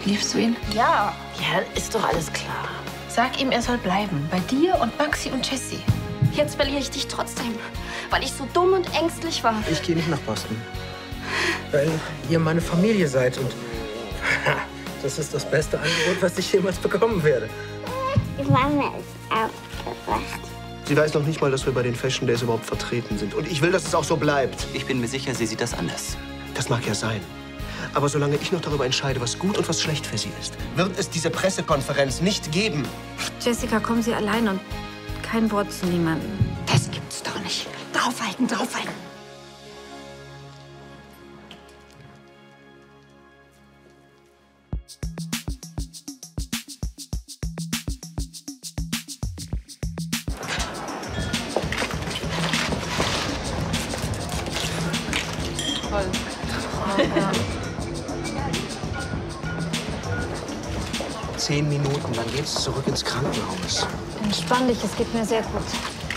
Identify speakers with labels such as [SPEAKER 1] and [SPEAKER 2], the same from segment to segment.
[SPEAKER 1] Liebst du ihn?
[SPEAKER 2] Ja. Ja, ist doch alles klar.
[SPEAKER 1] Sag ihm, er soll bleiben. Bei dir und Maxi und Jessie.
[SPEAKER 3] Jetzt verliere ich dich trotzdem, weil ich so dumm und ängstlich war.
[SPEAKER 4] Ich gehe nicht nach Boston. Weil ihr meine Familie seid und das ist das beste Angebot, was ich jemals bekommen werde.
[SPEAKER 5] Die Mama ist aufgewacht.
[SPEAKER 4] Sie weiß noch nicht mal, dass wir bei den Fashion Days überhaupt vertreten sind. Und ich will, dass es auch so bleibt.
[SPEAKER 6] Ich bin mir sicher, sie sieht das anders.
[SPEAKER 4] Das mag ja sein. Aber solange ich noch darüber entscheide, was gut und was schlecht für sie ist, wird es diese Pressekonferenz nicht geben.
[SPEAKER 7] Jessica, kommen Sie allein und kein Wort zu niemandem.
[SPEAKER 1] Das gibt's doch nicht. Draufhalten, draufhalten. Toll. Ja.
[SPEAKER 4] 10 Minuten, dann geht's zurück ins Krankenhaus.
[SPEAKER 7] Entspann dich, es geht mir sehr gut.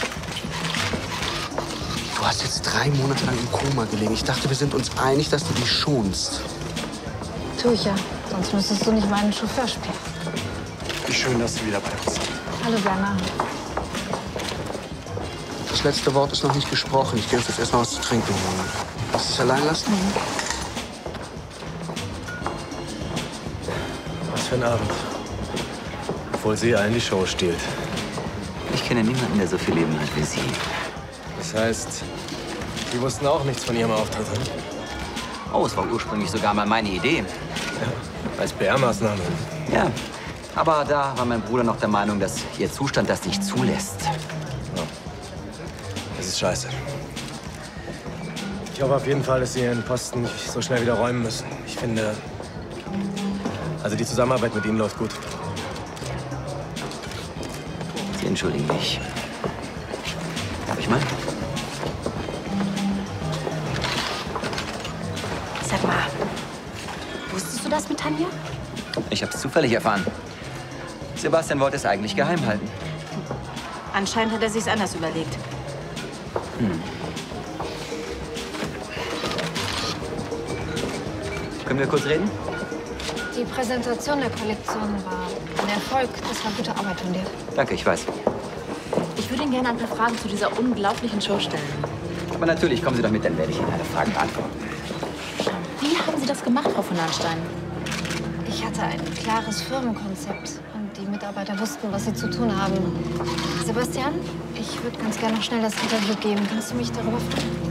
[SPEAKER 4] Du hast jetzt 3 Monate lang im Koma gelegen. Ich dachte, wir sind uns einig, dass du dich schonst.
[SPEAKER 7] Tu ich ja, sonst müsstest du nicht meinen Chauffeur spielen.
[SPEAKER 8] Wie schön, dass du wieder bei uns bist.
[SPEAKER 7] Hallo, Werner.
[SPEAKER 4] Das letzte Wort ist noch nicht gesprochen. Ich gehe uns jetzt erst mal was zu trinken holen. Willst du dich allein lassen?
[SPEAKER 8] Was für ein Abend. Obwohl sie allen die Show stiehlt.
[SPEAKER 6] Ich kenne niemanden, der so viel Leben hat wie sie.
[SPEAKER 8] Das heißt, Sie wussten auch nichts von Ihrem Auftritt, hm?
[SPEAKER 6] Oh, es war ursprünglich sogar mal meine Idee.
[SPEAKER 8] Ja, als PR-Maßnahme.
[SPEAKER 6] Ja, aber da war mein Bruder noch der Meinung, dass ihr Zustand das nicht zulässt.
[SPEAKER 8] Ja. Das ist scheiße. Ich hoffe auf jeden Fall, dass Sie Ihren Posten nicht so schnell wieder räumen müssen. Ich finde, also die Zusammenarbeit mit Ihnen läuft gut.
[SPEAKER 6] Sie entschuldigen mich. Darf ich mal?
[SPEAKER 3] Sag mal, wusstest du das mit Tanja?
[SPEAKER 6] Ich hab's zufällig erfahren. Sebastian wollte es eigentlich geheim halten.
[SPEAKER 7] Anscheinend hat er sich's anders überlegt.
[SPEAKER 6] Können wir kurz reden?
[SPEAKER 7] Die Präsentation der Kollektion war ein Erfolg. Das war gute Arbeit von dir.
[SPEAKER 6] Danke, ich weiß.
[SPEAKER 1] Ich würde Ihnen gerne ein paar Fragen zu dieser unglaublichen Show stellen.
[SPEAKER 6] Aber natürlich, kommen Sie doch mit, dann werde ich Ihnen alle Fragen beantworten.
[SPEAKER 1] Wie haben Sie das gemacht, Frau von Lahnstein?
[SPEAKER 7] Ich hatte ein klares Firmenkonzept. Und die Mitarbeiter wussten, was sie zu tun haben. Sebastian, ich würde ganz gerne noch schnell das Interview geben. Kannst du mich darüber freuen?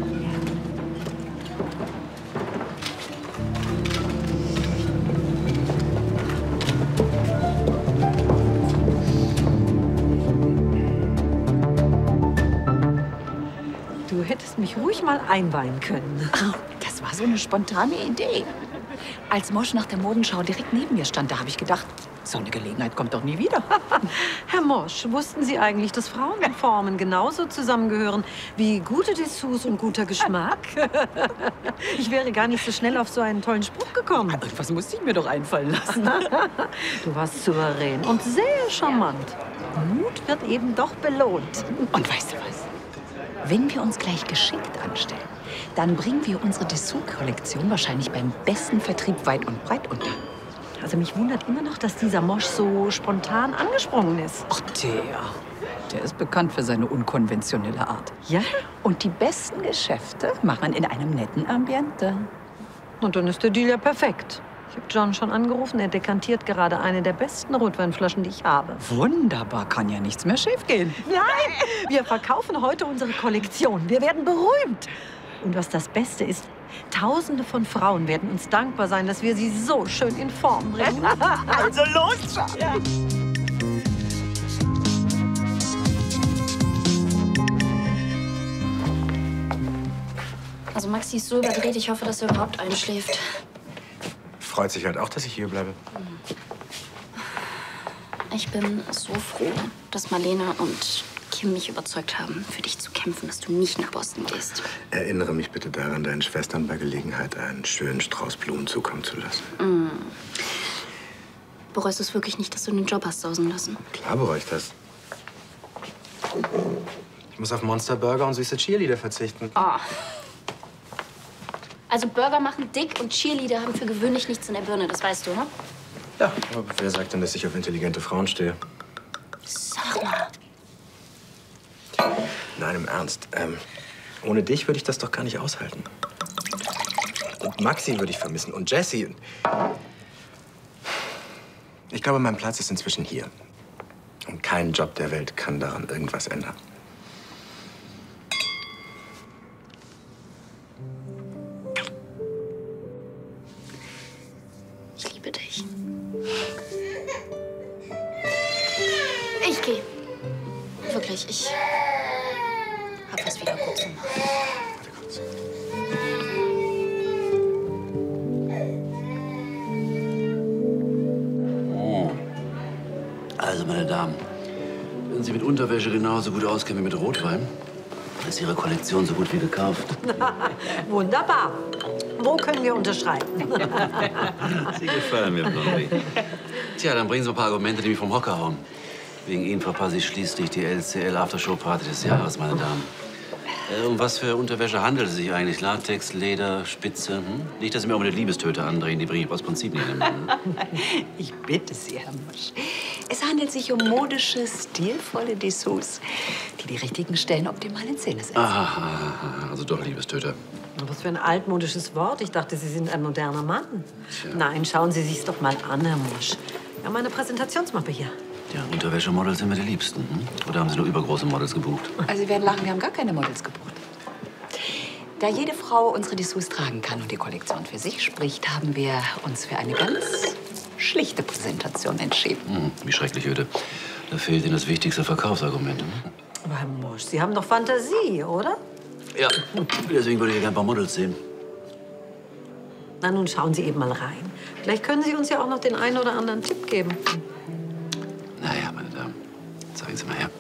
[SPEAKER 9] Du hättest mich ruhig mal einweihen können.
[SPEAKER 1] Oh, das war so eine spontane Idee. Als Mosch nach der Modenschau direkt neben mir stand, da habe ich gedacht, so eine Gelegenheit kommt doch nie wieder.
[SPEAKER 9] Herr Mosch, wussten Sie eigentlich, dass Frauen und Formen genauso zusammengehören wie gute Dessous und guter Geschmack? Ich wäre gar nicht so schnell auf so einen tollen Spruch gekommen.
[SPEAKER 1] Irgendwas musste ich mir doch einfallen lassen.
[SPEAKER 9] Du warst souverän und sehr charmant. Mut wird eben doch belohnt.
[SPEAKER 1] Und weißt du was? Wenn wir uns gleich geschickt anstellen, dann bringen wir unsere Dessous-Kollektion wahrscheinlich beim besten Vertrieb weit und breit unter.
[SPEAKER 9] Also mich wundert immer noch, dass dieser Mosch so spontan angesprungen ist.
[SPEAKER 1] Ach, der ist bekannt für seine unkonventionelle Art.
[SPEAKER 9] Ja?
[SPEAKER 1] Und die besten Geschäfte macht man in einem netten Ambiente.
[SPEAKER 9] Und dann ist der Deal ja perfekt. Ich habe John schon angerufen. Er dekantiert gerade eine der besten Rotweinflaschen, die ich habe.
[SPEAKER 1] Wunderbar, kann ja nichts mehr schiefgehen.
[SPEAKER 9] Nein, wir verkaufen heute unsere Kollektion. Wir werden berühmt. Und was das Beste ist, Tausende von Frauen werden uns dankbar sein, dass wir sie so schön in Form bringen.
[SPEAKER 1] Also los! Ja.
[SPEAKER 3] Also Maxi ist so überdreht, ich hoffe, dass er überhaupt einschläft.
[SPEAKER 8] Freut sich halt auch, dass ich hier bleibe.
[SPEAKER 3] Ich bin so froh, dass Marlene und Kim mich überzeugt haben, für dich zu kämpfen, dass du nicht nach Boston gehst.
[SPEAKER 4] Erinnere mich bitte daran, deinen Schwestern bei Gelegenheit einen schönen Strauß Blumen zukommen zu lassen.
[SPEAKER 3] Bereust du es wirklich nicht, dass du den Job hast sausen lassen?
[SPEAKER 4] Klar bereue ich das.
[SPEAKER 8] Ich muss auf Monster Burger und süße Cheerleader verzichten.
[SPEAKER 3] Oh. Also Burger machen dick und Cheerleader haben für gewöhnlich nichts in der Birne, das weißt du, ne?
[SPEAKER 8] Ja, aber wer sagt denn, dass ich auf intelligente Frauen stehe?
[SPEAKER 3] Sag mal.
[SPEAKER 8] Nein, im Ernst. Ohne dich würde ich das doch gar nicht aushalten. Und Maxi würde ich vermissen und Jessie. Ich glaube, mein Platz ist inzwischen hier. Und kein Job der Welt kann daran irgendwas ändern.
[SPEAKER 3] Ich liebe dich. Ich gehe. Wirklich, ich hab was wieder gut zu machen.
[SPEAKER 8] Warte kurz.
[SPEAKER 10] Also, meine Damen, wenn Sie mit Unterwäsche genauso gut auskennen wie mit Rotwein, dann ist Ihre Kollektion so gut wie gekauft.
[SPEAKER 9] Wunderbar. Wo können wir unterschreiben?
[SPEAKER 10] Sie gefallen mir, Blondie. Tja, dann bringen Sie ein paar Argumente, die mich vom Hocker hauen. Wegen Ihnen verpasse ich schließlich die LCL-Aftershow-Party des Jahres, meine Damen. Um was für Unterwäsche handelt es sich eigentlich? Latex, Leder, Spitze? Nicht, dass Sie mir auch mit den Liebestöter andrehen. Die bringe ich aus Prinzip nicht in den Mann.
[SPEAKER 1] Ich bitte Sie, Herr Mosch. Es handelt sich um modische, stilvolle Dessous, die die richtigen Stellen optimal in Szene setzen.
[SPEAKER 10] Aha, also doch Liebestöter.
[SPEAKER 9] Was für ein altmodisches Wort. Ich dachte, Sie sind ein moderner Mann. Tja. Nein, schauen Sie sich's doch mal an, Herr Mosch. Wir haben eine Präsentationsmappe hier.
[SPEAKER 10] Ja, Unterwäschemodels sind mir die Liebsten. Oder haben Sie nur übergroße Models gebucht?
[SPEAKER 1] Also Sie werden lachen, wir haben gar keine Models gebucht. Da jede Frau unsere Dessous tragen kann und die Kollektion für sich spricht, haben wir uns für eine ganz schlichte Präsentation entschieden.
[SPEAKER 10] Wie schrecklich, öde. Da fehlt Ihnen das wichtigste Verkaufsargument.
[SPEAKER 9] Aber Herr Mosch, Sie haben doch Fantasie, oder?
[SPEAKER 10] Ja, deswegen würde ich gerne ein paar Models sehen.
[SPEAKER 9] Na, nun schauen Sie eben mal rein. Vielleicht können Sie uns ja auch noch den einen oder anderen Tipp geben.
[SPEAKER 10] Naja, meine Damen, zeigen Sie mal her.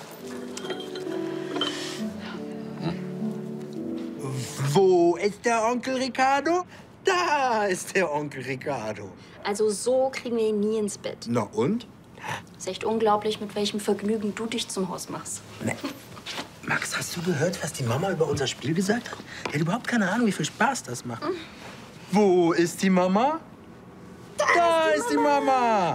[SPEAKER 4] Wo ist der Onkel Ricardo? Da ist der Onkel Ricardo.
[SPEAKER 3] Also so kriegen wir ihn nie ins Bett.
[SPEAKER 4] Na und?
[SPEAKER 3] Ist echt unglaublich, mit welchem Vergnügen du dich zum Haus machst.
[SPEAKER 4] Nee. Max, hast du gehört, was die Mama über unser Spiel gesagt hat? Die hat überhaupt keine Ahnung, wie viel Spaß das macht. Wo ist die Mama? Da ist die Mama.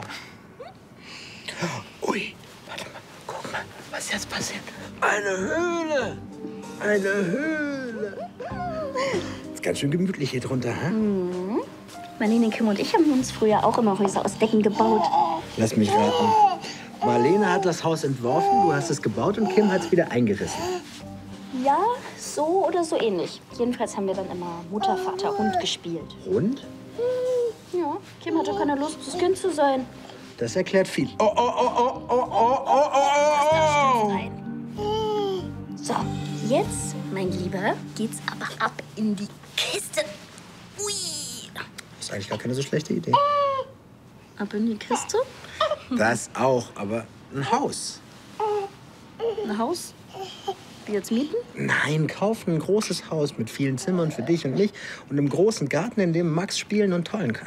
[SPEAKER 4] Ui, warte mal, guck mal, was jetzt passiert. Eine Höhle. Eine Höhle. Ist ganz schön gemütlich hier drunter, hä?
[SPEAKER 3] Mhm. Marlene, Kim und ich haben uns früher auch immer Häuser aus Decken gebaut.
[SPEAKER 4] Lass mich raten. Marlene hat das Haus entworfen, du hast es gebaut und Kim hat es wieder eingerissen.
[SPEAKER 3] Ja, so oder so ähnlich. Jedenfalls haben wir dann immer Mutter, Vater, Hund gespielt.
[SPEAKER 4] Und?
[SPEAKER 3] Ja, Kim hatte keine Lust, das Kind zu sein.
[SPEAKER 4] Das erklärt viel. Oh, oh, oh, oh, oh, oh, oh, oh, oh.
[SPEAKER 3] So, jetzt, mein Lieber, geht's aber ab in die Kiste. Ui.
[SPEAKER 4] Das ist eigentlich gar keine so schlechte Idee.
[SPEAKER 3] Ab in die Kiste?
[SPEAKER 4] Das auch, aber ein Haus.
[SPEAKER 3] Ein Haus? Wir jetzt mieten?
[SPEAKER 4] Nein, kaufen ein großes Haus mit vielen Zimmern für dich und mich und einem großen Garten, in dem Max spielen und tollen kann.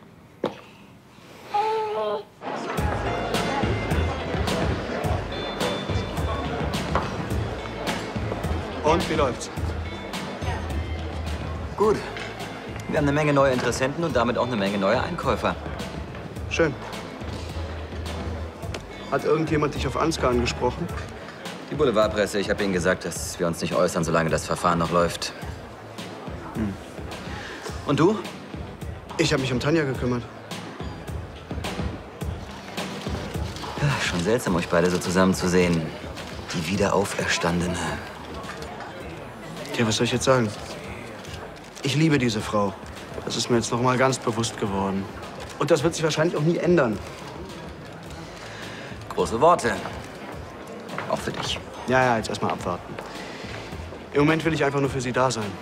[SPEAKER 8] Und wie läuft's?
[SPEAKER 6] Gut. Wir haben eine Menge neue Interessenten und damit auch eine Menge neue Einkäufer.
[SPEAKER 8] Schön. Hat irgendjemand dich auf Ansgar angesprochen?
[SPEAKER 6] Die Boulevardpresse, ich habe Ihnen gesagt, dass wir uns nicht äußern, solange das Verfahren noch läuft. Und du?
[SPEAKER 8] Ich habe mich um Tanja gekümmert.
[SPEAKER 6] Ja, schon seltsam, euch beide so zusammen zu sehen. Die Wiederauferstandene.
[SPEAKER 8] Tja, was soll ich jetzt sagen? Ich liebe diese Frau. Das ist mir jetzt noch mal ganz bewusst geworden. Und das wird sich wahrscheinlich auch nie ändern.
[SPEAKER 6] Große Worte. Auch für dich.
[SPEAKER 8] Ja, jetzt erst mal abwarten. Im Moment will ich einfach nur für sie da sein.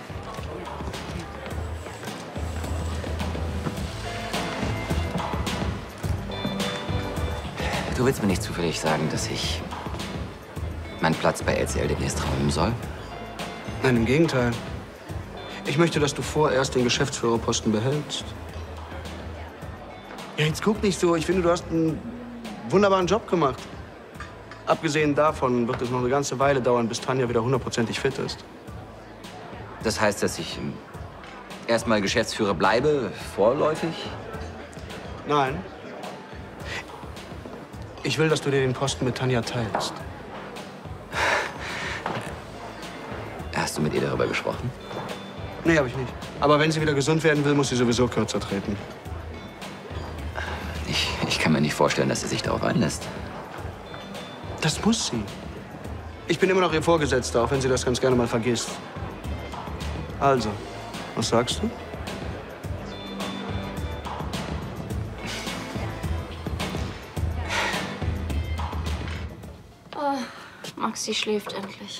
[SPEAKER 6] Du willst mir nicht zufällig sagen, dass ich meinen Platz bei LCL demnächst räumen soll?
[SPEAKER 8] Nein, im Gegenteil. Ich möchte, dass du vorerst den Geschäftsführerposten behältst. Ja, jetzt guck nicht so. Ich finde, du hast einen wunderbaren Job gemacht. Abgesehen davon wird es noch eine ganze Weile dauern, bis Tanja wieder 100%ig fit ist.
[SPEAKER 6] Das heißt, dass ich erstmal Geschäftsführer bleibe, vorläufig?
[SPEAKER 8] Nein. Ich will, dass du dir den Posten mit Tanja teilst.
[SPEAKER 6] Hast du mit ihr darüber gesprochen?
[SPEAKER 8] Nee, habe ich nicht. Aber wenn sie wieder gesund werden will, muss sie sowieso kürzer treten.
[SPEAKER 6] Ich kann mir nicht vorstellen, dass sie sich darauf einlässt.
[SPEAKER 8] Das muss sie. Ich bin immer noch ihr Vorgesetzter, auch wenn sie das ganz gerne mal vergisst. Also, was sagst du?
[SPEAKER 3] Oh, Maxi schläft endlich.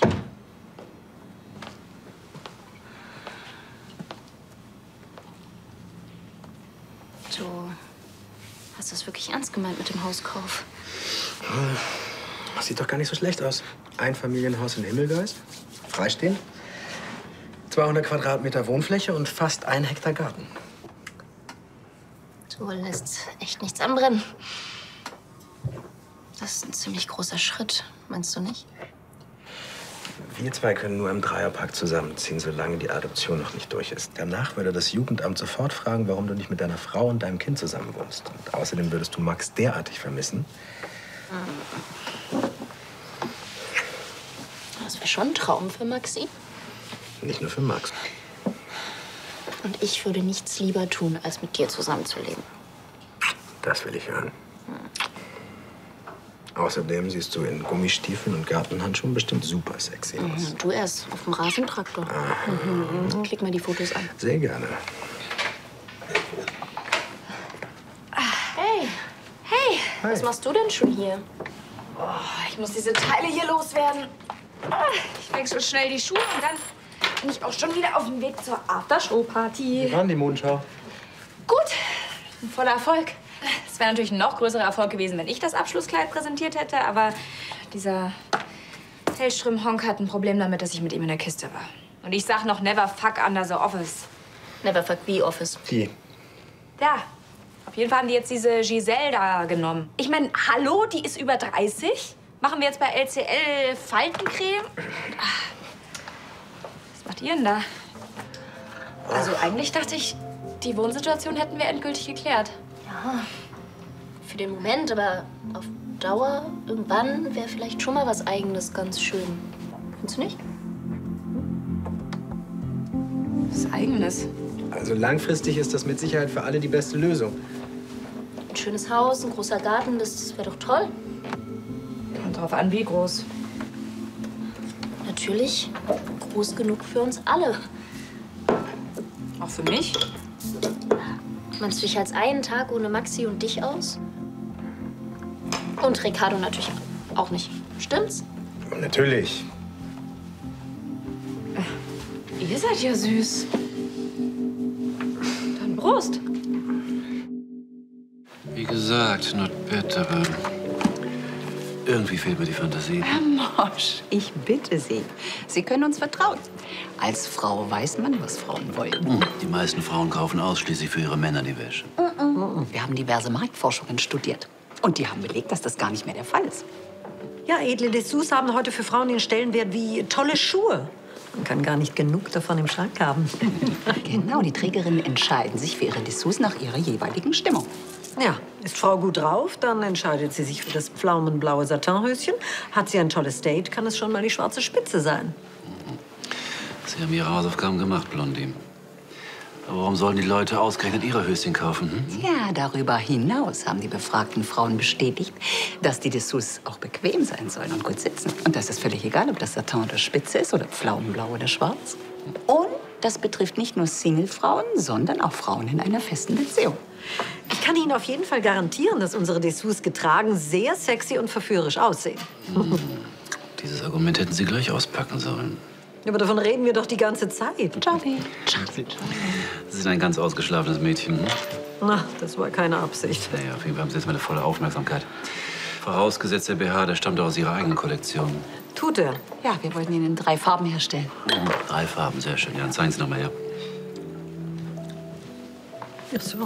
[SPEAKER 3] Du hast das wirklich ernst gemeint mit dem Hauskauf.
[SPEAKER 4] Sieht doch gar nicht so schlecht aus. Einfamilienhaus in Himmelgeist, freistehend, 200 Quadratmeter Wohnfläche und fast 1 Hektar Garten.
[SPEAKER 3] Du lässt echt nichts anbrennen. Das ist ein ziemlich großer Schritt, meinst du nicht?
[SPEAKER 4] Wir zwei können nur im Dreierpack zusammenziehen, solange die Adoption noch nicht durch ist. Danach würde das Jugendamt sofort fragen, warum du nicht mit deiner Frau und deinem Kind zusammenwohnst. Und außerdem würdest du Max derartig vermissen.
[SPEAKER 3] Das wäre schon ein Traum für Maxi.
[SPEAKER 4] Nicht nur für Max.
[SPEAKER 3] Und ich würde nichts lieber tun, als mit dir zusammenzuleben.
[SPEAKER 4] Das will ich hören. Außerdem siehst du in Gummistiefeln und Gartenhandschuhen bestimmt super sexy aus.
[SPEAKER 3] Du erst auf dem Rasentraktor. Klick mal die Fotos an.
[SPEAKER 4] Sehr gerne.
[SPEAKER 3] Hey, hey, was machst du denn schon hier?
[SPEAKER 11] Oh, ich muss diese Teile hier loswerden. Ich wechsle schnell die Schuhe und dann bin ich auch schon wieder auf dem Weg zur Aftershow-Party.
[SPEAKER 4] Wie war denn die Modenschau?
[SPEAKER 11] Gut, ein voller Erfolg. Es wäre natürlich ein noch größerer Erfolg gewesen, wenn ich das Abschlusskleid präsentiert hätte, aber dieser Hellström-Honk hat ein Problem damit, dass ich mit ihm in der Kiste war. Und ich sag noch never fuck under the office.
[SPEAKER 3] Never fuck the office.
[SPEAKER 4] Die.
[SPEAKER 11] Ja, auf jeden Fall haben die jetzt diese Giselle da genommen. Ich meine, hallo, die ist über 30. Machen wir jetzt bei LCL Faltencreme? Was macht ihr denn da? Also eigentlich dachte ich, die Wohnsituation hätten wir endgültig geklärt.
[SPEAKER 3] Ja, für den Moment, aber auf Dauer, irgendwann wäre vielleicht schon mal was Eigenes ganz schön. Findest du nicht?
[SPEAKER 11] Was Eigenes?
[SPEAKER 4] Also langfristig ist das mit Sicherheit für alle die beste Lösung.
[SPEAKER 3] Ein schönes Haus, ein großer Garten, das wäre doch toll.
[SPEAKER 11] Kommt drauf an, wie groß.
[SPEAKER 3] Natürlich groß genug für uns alle.
[SPEAKER 11] Auch für mich?
[SPEAKER 3] Meinst du dich als einen Tag ohne Maxi und dich aus? Und Ricardo natürlich auch nicht. Stimmt's?
[SPEAKER 4] Natürlich.
[SPEAKER 11] Ihr seid ja süß. Dann Prost.
[SPEAKER 10] Wie gesagt, not bad, aber irgendwie fehlt mir die Fantasie.
[SPEAKER 1] Herr Mosch, ich bitte Sie. Sie können uns vertrauen. Als Frau weiß man, was Frauen wollen.
[SPEAKER 10] Die meisten Frauen kaufen ausschließlich für ihre Männer die Wäsche.
[SPEAKER 1] Wir haben diverse Marktforschungen studiert. Und die haben belegt, dass das gar nicht mehr der Fall ist.
[SPEAKER 9] Ja, edle Dessous haben heute für Frauen den Stellenwert wie tolle Schuhe. Man kann gar nicht genug davon im Schrank haben.
[SPEAKER 1] Genau, die Trägerinnen entscheiden sich für ihre Dessous nach ihrer jeweiligen Stimmung.
[SPEAKER 9] Ja, ist Frau gut drauf, dann entscheidet sie sich für das pflaumenblaue Satinhöschen. Hat sie ein tolles Date, kann es schon mal die schwarze Spitze sein.
[SPEAKER 10] Sie haben Ihre Hausaufgaben gemacht, Blondie. Aber warum sollen die Leute ausgerechnet ihre Höschen kaufen?
[SPEAKER 1] Ja, darüber hinaus haben die befragten Frauen bestätigt, dass die Dessous auch bequem sein sollen und gut sitzen. Und das ist völlig egal, ob das Satin oder Spitze ist oder pflaumenblau oder schwarz. Und das betrifft nicht nur Singlefrauen, sondern auch Frauen in einer festen Beziehung.
[SPEAKER 9] Ich kann Ihnen auf jeden Fall garantieren, dass unsere Dessous getragen sehr sexy und verführerisch aussehen.
[SPEAKER 10] Dieses Argument hätten Sie gleich auspacken sollen.
[SPEAKER 9] Aber davon reden wir doch die ganze Zeit.
[SPEAKER 1] Charlie.
[SPEAKER 10] Sie sind ein ganz ausgeschlafenes Mädchen.
[SPEAKER 9] Na, das war keine Absicht.
[SPEAKER 10] Naja, auf jeden Fall haben Sie jetzt meine volle Aufmerksamkeit. Vorausgesetzt, der BH, der stammt aus Ihrer eigenen Kollektion.
[SPEAKER 9] Tut er?
[SPEAKER 1] Ja, wir wollten ihn in 3 Farben herstellen.
[SPEAKER 10] 3 Farben, sehr schön. Ja, dann zeigen Sie noch mal her.
[SPEAKER 9] Ach so.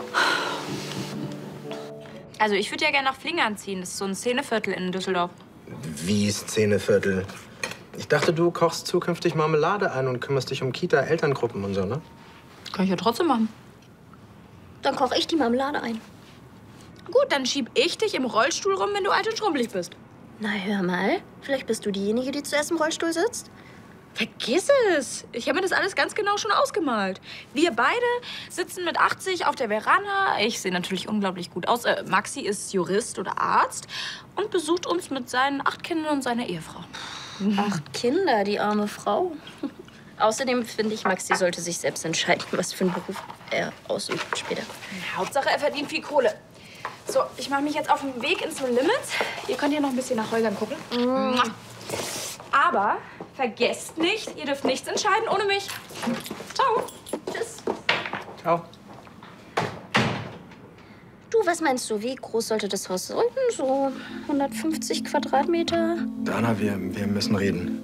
[SPEAKER 11] Also ich würde ja gerne nach Flingern ziehen. Das ist so ein Szeneviertel in Düsseldorf.
[SPEAKER 4] Wie Szeneviertel? Ich dachte, du kochst zukünftig Marmelade ein und kümmerst dich um Kita, Elterngruppen und so, ne?
[SPEAKER 11] Kann ich ja trotzdem machen.
[SPEAKER 3] Dann koche ich die Marmelade ein.
[SPEAKER 11] Gut, dann schieb ich dich im Rollstuhl rum, wenn du alt und schrumpelig bist.
[SPEAKER 3] Na, hör mal. Vielleicht bist du diejenige, die zuerst im Rollstuhl sitzt?
[SPEAKER 11] Vergiss es. Ich habe mir das alles ganz genau schon ausgemalt. Wir beide sitzen mit 80 auf der Veranda. Ich sehe natürlich unglaublich gut aus. Maxi ist Jurist oder Arzt und besucht uns mit seinen 8 Kindern und seiner Ehefrau.
[SPEAKER 3] 8 Kinder, die arme Frau. Außerdem finde ich, Maxi sollte sich selbst entscheiden, was für einen Beruf er ausübt später.
[SPEAKER 11] Hauptsache, er verdient viel Kohle. So, ich mache mich jetzt auf den Weg ins Limit. Ihr könnt ja noch ein bisschen nach Häusern gucken. Aber vergesst nicht, ihr dürft nichts entscheiden ohne mich. Ciao. Tschüss.
[SPEAKER 4] Ciao.
[SPEAKER 3] Du, was meinst du, wie groß sollte das Haus sein? So 150 Quadratmeter?
[SPEAKER 4] Dana, wir müssen reden.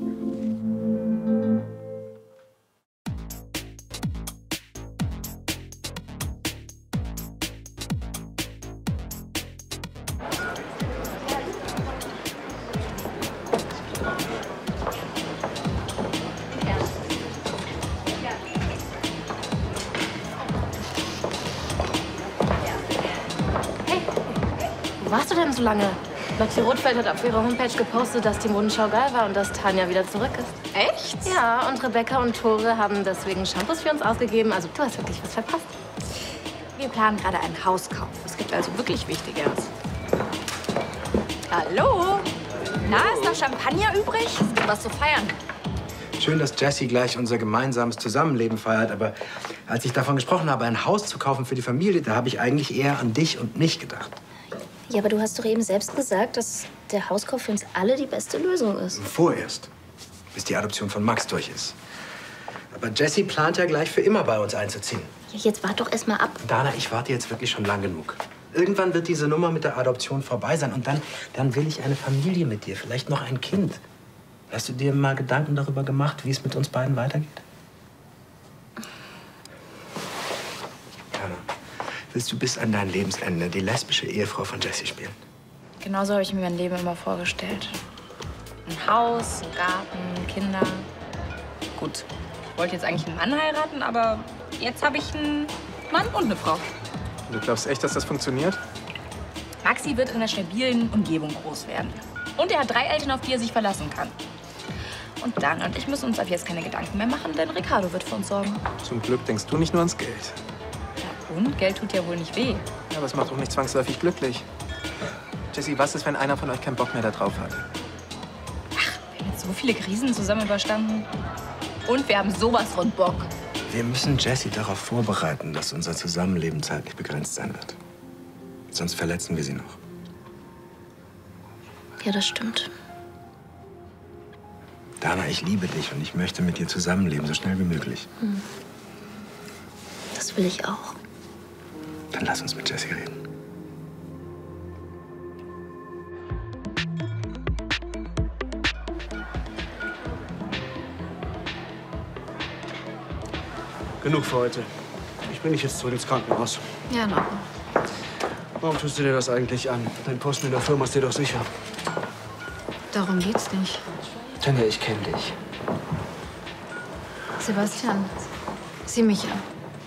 [SPEAKER 2] Wo warst du denn so lange? Maxi Rothfeld hat auf ihrer Homepage gepostet, dass die Modenschau geil war und dass Tanja wieder zurück ist.
[SPEAKER 11] Echt?
[SPEAKER 2] Ja, und Rebecca und Tore haben deswegen Shampoos für uns ausgegeben. Also du hast wirklich was verpasst.
[SPEAKER 11] Wir planen gerade einen Hauskauf. Es gibt also wirklich Wichtigeres. Hallo? Na, ist noch Champagner übrig? Es gibt was zu feiern.
[SPEAKER 4] Schön, dass Jessie gleich unser gemeinsames Zusammenleben feiert, aber als ich davon gesprochen habe, ein Haus zu kaufen für die Familie, da habe ich eigentlich eher an dich und mich gedacht.
[SPEAKER 3] Ja, aber du hast doch eben selbst gesagt, dass der Hauskauf für uns alle die beste Lösung ist.
[SPEAKER 4] Vorerst, bis die Adoption von Max durch ist. Aber Jessie plant ja gleich für immer bei uns einzuziehen.
[SPEAKER 3] Ja, jetzt wart doch erst mal ab.
[SPEAKER 4] Dana, ich warte jetzt wirklich schon lang genug. Irgendwann wird diese Nummer mit der Adoption vorbei sein und dann will ich eine Familie mit dir, vielleicht noch ein Kind. Hast du dir mal Gedanken darüber gemacht, wie es mit uns beiden weitergeht? Dana, willst du bis an dein Lebensende die lesbische Ehefrau von Jessie spielen?
[SPEAKER 11] Genauso habe ich mir mein Leben immer vorgestellt. Ein Haus, ein Garten, Kinder. Gut, ich wollte jetzt eigentlich einen Mann heiraten, aber jetzt habe ich einen Mann und eine Frau.
[SPEAKER 12] Du glaubst echt, dass das funktioniert?
[SPEAKER 11] Maxi wird in einer stabilen Umgebung groß werden. Und er hat 3 Eltern, auf die er sich verlassen kann. Und Dan und ich müssen uns ab jetzt keine Gedanken mehr machen, denn Ricardo wird für uns sorgen.
[SPEAKER 12] Zum Glück denkst du nicht nur ans Geld.
[SPEAKER 11] Ja, und? Geld tut ja wohl nicht weh.
[SPEAKER 12] Ja, aber es macht auch nicht zwangsläufig glücklich. Jessie, was ist, wenn einer von euch keinen Bock mehr da drauf hat?
[SPEAKER 11] Wir haben jetzt so viele Krisen zusammen überstanden. Und wir haben sowas von Bock.
[SPEAKER 4] Wir müssen Jessie darauf vorbereiten, dass unser Zusammenleben zeitlich begrenzt sein wird. Sonst verletzen wir sie noch.
[SPEAKER 3] Ja, das stimmt.
[SPEAKER 4] Dana, ich liebe dich und ich möchte mit dir zusammenleben, so schnell wie möglich.
[SPEAKER 3] Das will ich auch.
[SPEAKER 4] Dann lass uns mit Jessie reden.
[SPEAKER 8] Genug für heute. Ich bringe dich jetzt zurück ins Krankenhaus.
[SPEAKER 7] Ja, in Ordnung.
[SPEAKER 8] Warum tust du dir das eigentlich an? Dein Posten in der Firma ist dir doch sicher.
[SPEAKER 7] Darum geht's nicht.
[SPEAKER 8] Tanja, ich kenne dich.
[SPEAKER 7] Sebastian, sieh mich an.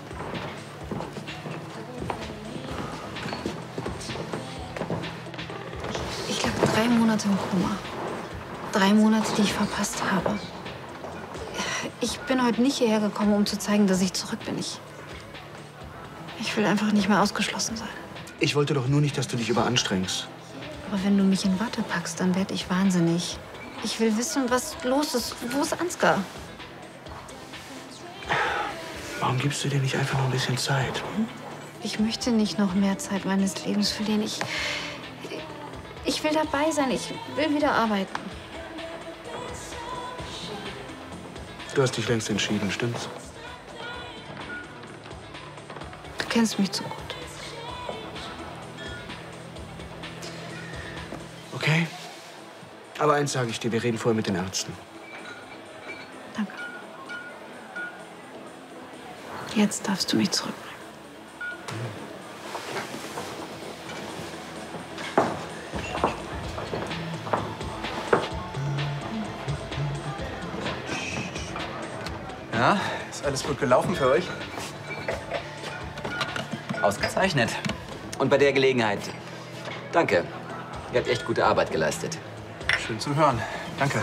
[SPEAKER 7] Ich lag 3 Monate im Koma. 3 Monate, die ich verpasst habe. Ich bin heute nicht hierher gekommen, um zu zeigen, dass ich zurück bin. Ich will einfach nicht mehr ausgeschlossen sein.
[SPEAKER 8] Ich wollte doch nur nicht, dass du dich überanstrengst.
[SPEAKER 7] Aber wenn du mich in Watte packst, dann werde ich wahnsinnig. Ich will wissen, was los ist. Wo ist Ansgar?
[SPEAKER 8] Warum gibst du dir nicht einfach noch ein bisschen Zeit? Hm?
[SPEAKER 7] Ich möchte nicht noch mehr Zeit meines Lebens verlieren. Ich will dabei sein. Ich will wieder arbeiten.
[SPEAKER 8] Du hast dich längst entschieden, stimmt's?
[SPEAKER 7] Du kennst mich zu gut.
[SPEAKER 8] Okay. Aber eins sage ich dir, wir reden vorher mit den Ärzten.
[SPEAKER 7] Danke. Jetzt darfst du mich zurückbringen.
[SPEAKER 12] Ja, ist alles gut gelaufen für euch?
[SPEAKER 6] Ausgezeichnet. Und bei der Gelegenheit, danke. Ihr habt echt gute Arbeit geleistet.
[SPEAKER 12] Schön zu hören. Danke.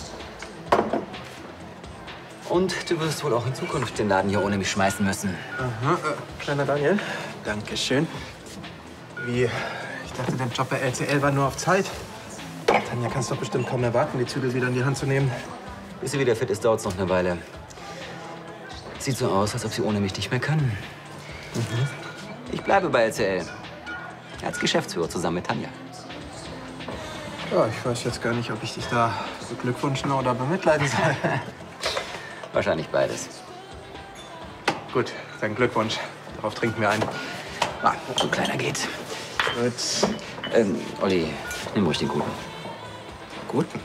[SPEAKER 6] Und du wirst wohl auch in Zukunft den Laden hier ohne mich schmeißen müssen.
[SPEAKER 12] Aha, kleiner Daniel. Dankeschön. Wie? Ich dachte, der Job bei LCL war nur auf Zeit. Tanja, kannst doch bestimmt kaum erwarten, die Zügel wieder in die Hand zu nehmen.
[SPEAKER 6] Bis sie wieder fit ist, dauert es noch eine Weile. Sieht so aus, als ob sie ohne mich nicht mehr kann. Ich bleibe bei LCL. Als Geschäftsführer zusammen mit Tanja.
[SPEAKER 12] Ja, ich weiß jetzt gar nicht, ob ich dich da beglückwünschen oder bemitleiden soll.
[SPEAKER 6] Wahrscheinlich beides.
[SPEAKER 12] Gut, dann Glückwunsch. Darauf trinken wir ein.
[SPEAKER 6] Ah, so kleiner geht.
[SPEAKER 12] Gut.
[SPEAKER 6] Olli, nimm ruhig den guten.
[SPEAKER 12] Guten?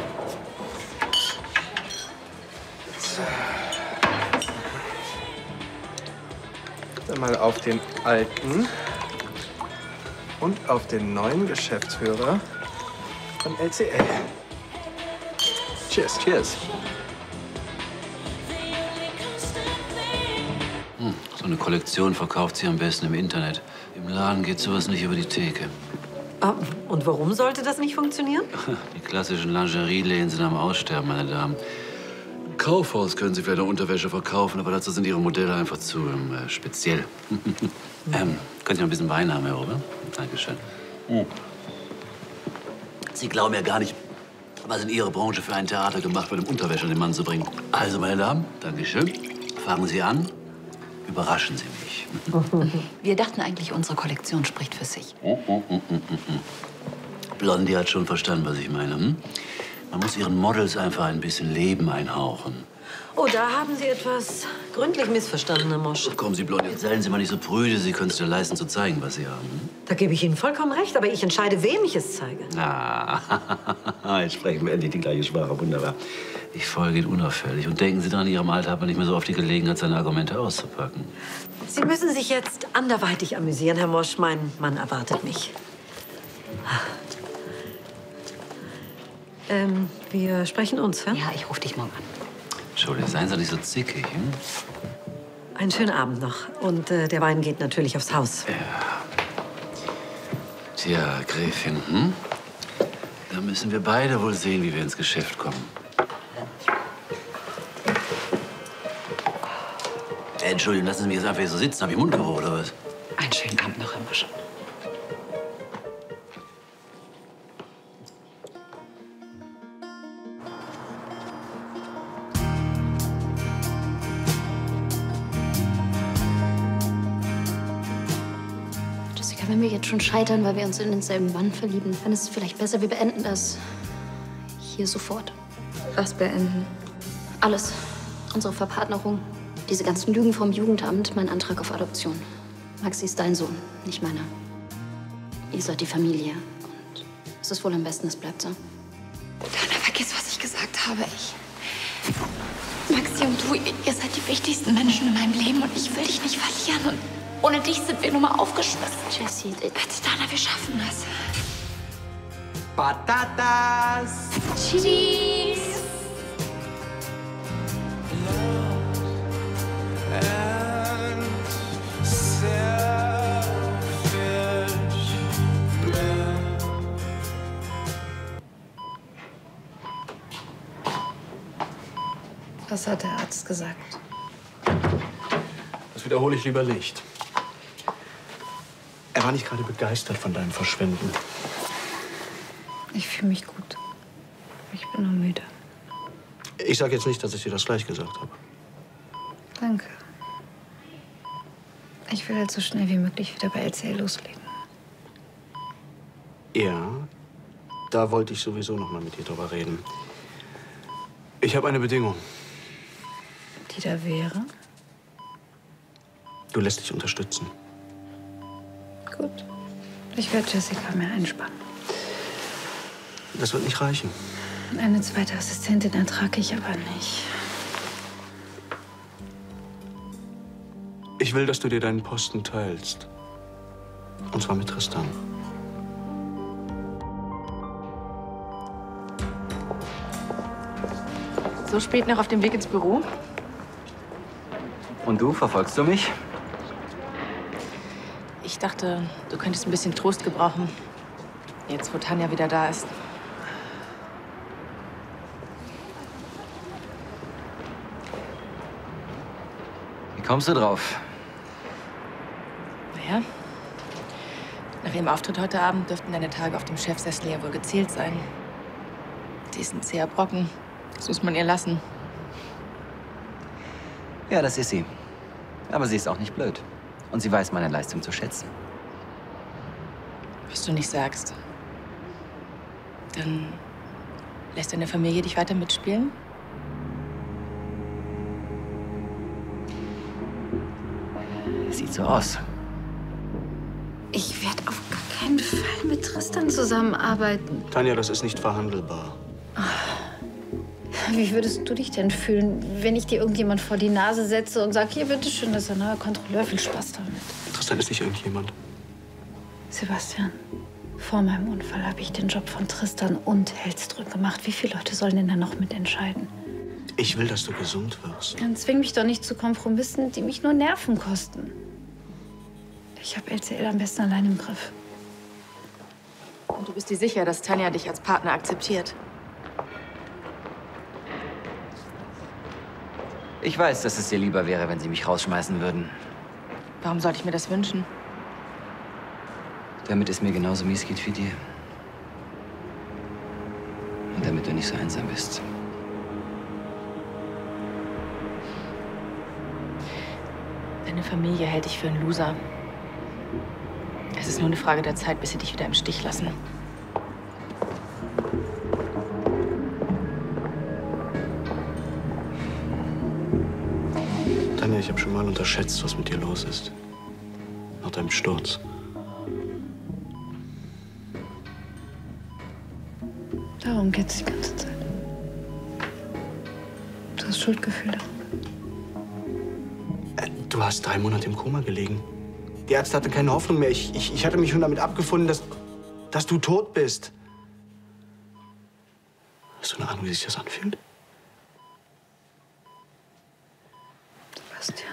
[SPEAKER 12] Dann mal auf den alten und auf den neuen Geschäftsführer von LCL. Cheers.
[SPEAKER 6] Cheers.
[SPEAKER 10] So eine Kollektion verkauft sie am besten im Internet. Im Laden geht sowas nicht über die Theke.
[SPEAKER 9] Ah, und warum sollte das nicht funktionieren?
[SPEAKER 10] Die klassischen Lingerieläden sind am Aussterben, meine Damen. Im Kaufhaus können Sie vielleicht eine Unterwäsche verkaufen, aber dazu sind Ihre Modelle einfach zu speziell. Könnt ihr noch ein bisschen Wein haben, Herr Ober? Dankeschön. Sie glauben ja gar nicht, was in Ihrer Branche für ein Theater gemacht wird, um Unterwäsche an den Mann zu bringen. Also, meine Damen, Dankeschön. Fangen Sie an. Überraschen Sie mich.
[SPEAKER 1] Wir dachten eigentlich, unsere Kollektion spricht für sich.
[SPEAKER 10] Blondie hat schon verstanden, was ich meine. Hm? Man muss ihren Models einfach ein bisschen Leben einhauchen.
[SPEAKER 9] Oh, da haben Sie etwas gründlich missverstanden, Herr Mosch.
[SPEAKER 10] Kommen Sie, Blondie, jetzt seien Sie mal nicht so prüde. Sie können es dir leisten, zu zeigen, was Sie haben. Hm?
[SPEAKER 9] Da gebe ich Ihnen vollkommen recht, aber ich entscheide, wem ich es zeige.
[SPEAKER 10] Ah, jetzt sprechen wir endlich die gleiche Sprache. Wunderbar. Ich folge Ihnen unauffällig. Und denken Sie dran, in Ihrem Alter hat man nicht mehr so oft die Gelegenheit, seine Argumente auszupacken.
[SPEAKER 9] Sie müssen sich jetzt anderweitig amüsieren, Herr Mosch. Mein Mann erwartet mich. Wir sprechen uns, ja?
[SPEAKER 1] Ja, ich rufe dich morgen an.
[SPEAKER 10] Entschuldigung, seien Sie nicht so zickig. Hm?
[SPEAKER 9] Einen schönen Abend noch. Und der Wein geht natürlich aufs Haus.
[SPEAKER 10] Ja. Tja, Gräfin, hm? Da müssen wir beide wohl sehen, wie wir ins Geschäft kommen. Entschuldigung, lassen Sie mich jetzt einfach hier so sitzen. Hab ich Mundgeruch oder was?
[SPEAKER 1] Einen schönen Abend noch, Herr Mosch.
[SPEAKER 3] Jessica, wenn wir jetzt schon scheitern, weil wir uns in denselben Mann verlieben, dann ist es vielleicht besser, wir beenden das hier sofort.
[SPEAKER 11] Was beenden?
[SPEAKER 3] Alles. Unsere Verpartnerung, diese ganzen Lügen vom Jugendamt, mein Antrag auf Adoption. Maxi ist dein Sohn, nicht meiner. Ihr seid die Familie. Und es ist wohl am besten, es bleibt so.
[SPEAKER 11] Dana, vergiss, was ich gesagt habe. Maxi und du, ihr seid die wichtigsten Menschen in meinem Leben und ich will dich nicht verlieren. Und ohne dich sind wir nur mal aufgeschmissen.
[SPEAKER 3] Jessie,
[SPEAKER 11] Bitte, Dana, wir schaffen das.
[SPEAKER 12] Patatas!
[SPEAKER 11] Cheese!
[SPEAKER 7] Was hat der Arzt gesagt?
[SPEAKER 8] Das wiederhole ich lieber nicht. Er war nicht gerade begeistert von deinem Verschwinden.
[SPEAKER 7] Ich fühle mich gut. Ich bin nur müde.
[SPEAKER 8] Ich sage jetzt nicht, dass ich dir das gleich gesagt habe.
[SPEAKER 7] Danke. Ich will halt so schnell wie möglich wieder bei LCL loslegen.
[SPEAKER 8] Ja, da wollte ich sowieso noch mal mit dir drüber reden. Ich habe eine Bedingung.
[SPEAKER 7] Die da wäre?
[SPEAKER 8] Du lässt dich unterstützen.
[SPEAKER 7] Gut. Ich werde Jessica mehr einspannen.
[SPEAKER 8] Das wird nicht reichen.
[SPEAKER 7] Eine zweite Assistentin ertrage ich aber nicht.
[SPEAKER 8] Ich will, dass du dir deinen Posten teilst. Und zwar mit Tristan.
[SPEAKER 2] So spät noch auf dem Weg ins Büro?
[SPEAKER 6] Und du, verfolgst du mich?
[SPEAKER 2] Ich dachte, du könntest ein bisschen Trost gebrauchen. Jetzt, wo Tanja wieder da ist.
[SPEAKER 6] Wie kommst du drauf?
[SPEAKER 2] Naja, nach ihrem Auftritt heute Abend dürften deine Tage auf dem Chefsessel ja wohl gezählt sein. Sie ist ein zäher Brocken. Das muss man ihr lassen.
[SPEAKER 6] Ja, das ist sie. Aber sie ist auch nicht blöd. Und sie weiß meine Leistung zu schätzen.
[SPEAKER 2] Was du nicht sagst. Dann lässt deine Familie dich weiter mitspielen?
[SPEAKER 6] Sieht so aus.
[SPEAKER 7] Ich werde auf gar keinen Fall mit Tristan zusammenarbeiten.
[SPEAKER 8] Tanja, das ist nicht verhandelbar.
[SPEAKER 7] Wie würdest du dich denn fühlen, wenn ich dir irgendjemand vor die Nase setze und sage, hier, bitteschön, das ist ein neuer Kontrolleur, viel Spaß damit.
[SPEAKER 8] Tristan ist nicht irgendjemand.
[SPEAKER 7] Sebastian, vor meinem Unfall habe ich den Job von Tristan und Hellström gemacht. Wie viele Leute sollen denn da noch mitentscheiden?
[SPEAKER 8] Ich will, dass du gesund wirst.
[SPEAKER 7] Dann zwing mich doch nicht zu Kompromissen, die mich nur Nerven kosten. Ich habe LCL am besten allein im Griff.
[SPEAKER 2] Und du bist dir sicher, dass Tanja dich als Partner akzeptiert?
[SPEAKER 6] Ich weiß, dass es dir lieber wäre, wenn sie mich rausschmeißen würden.
[SPEAKER 2] Warum sollte ich mir das wünschen?
[SPEAKER 6] Damit es mir genauso mies geht wie dir. Und damit du nicht so einsam bist.
[SPEAKER 2] Deine Familie hält dich für einen Loser. Es ist nur eine Frage der Zeit, bis sie dich wieder im Stich lassen.
[SPEAKER 8] Tanja, ich habe schon mal unterschätzt, was mit dir los ist. Nach deinem Sturz.
[SPEAKER 7] Darum geht's die ganze Zeit. Du hast Schuldgefühle.
[SPEAKER 8] Du hast 3 Monate im Koma gelegen. Die Ärzte hatten keine Hoffnung mehr. Ich hatte mich schon damit abgefunden, dass du tot bist. Hast du eine Ahnung, wie sich das anfühlt?
[SPEAKER 7] Sebastian.